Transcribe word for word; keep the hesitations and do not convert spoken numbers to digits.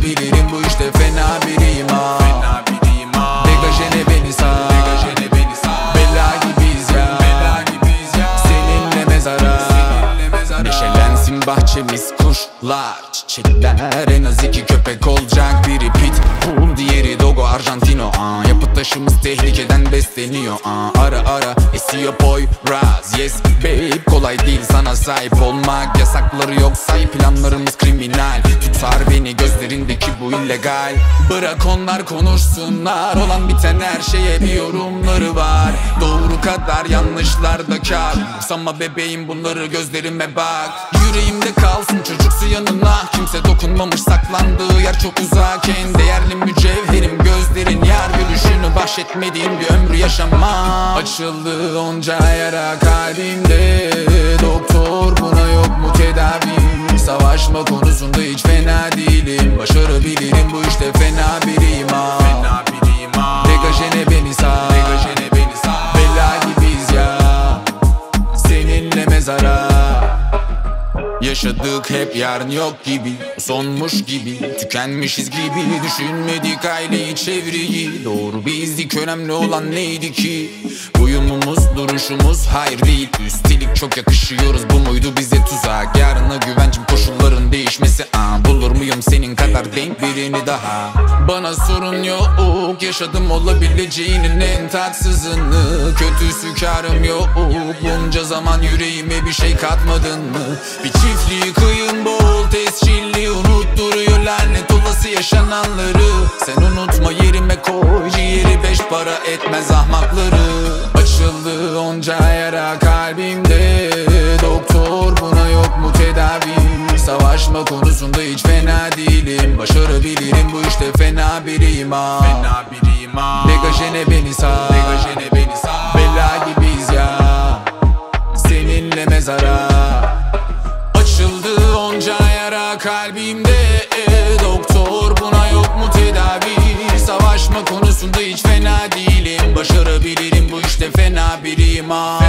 Başarabilirim bu işte, fena biriyim ha. Degajene beni sağ, bela gibiyiz ya, seninle mezara. Neşelensin bahçemiz, kuşlar, çiçekler. En az iki köpek olacak, biri pitbull, diğeri dogo argentino. Aa, yapı taşımız tehlikeden besleniyor. Aa, ara ara esiyor Poyraz. Yes babe, kolay değil sana sahip olmak. Yasakları yok say, planlarımız kriminal. Tutar beni gözlerindeki bu illegal. Bırak onlar konuşsunlar, olan biten her şeye bir yorumları var. Doğru kadar yanlışlar da kar. Sanma bebeğim bunları, gözlerime bak. Yüreğimde kalsın çocuksu yanına. Kimse dokunmamış, saklandığı yer çok uzak. En değerli mücevherim gözlerin, yar gülüşünü bahşetmediğim bir ömrü yaşama. Açıldı onca yara kalbimde, doktor buna yok mu tedavi? Savaşma konusunda hiç fena değilim. Başarabilirim bu işte, fena biriyim ha. Degajene beni sağ, bela gibiyiz ya, seninle mezara. Yaşadık hep yarın yok gibi, sonmuş gibi, tükenmişiz gibi. Düşünmedik aileyi, çevreyi, doğru bizdik, önemli olan neydi ki? Uyumumuz, duruşumuz hayır değil. Üstelik çok yakışıyoruz, bu muydu bize tuzak? Yarına güvencim, koşulların değişmesi. Aa, bulur muyum senin kadar denk birini daha? Bana sorun yok, yaşadım olabileceğinin en tatsızını. Kötüsü kârım yok, bunca zaman yüreğime bir şey katmadın mı? Bir çiftliği kıyın bol tescilli, unutturuyor lanet olası yaşananları. Sen unutma yerime koy, ciğeri beş para etmez ahmakları. Açıldı onca yara kalbimde, doktor buna yok mu tedavi? Savaşma konusunda hiç fena değilim. Başarabilirim bu işte, fena biriyim ha. Degajene beni sağ, bela gibiyiz ya, seninle mezara. Açıldı onca yara kalbimde, doktor buna yok mu tedavi? Savaşma konusunda hiç fena değilim. Başarabilirim bu işte, fena biriyim ha.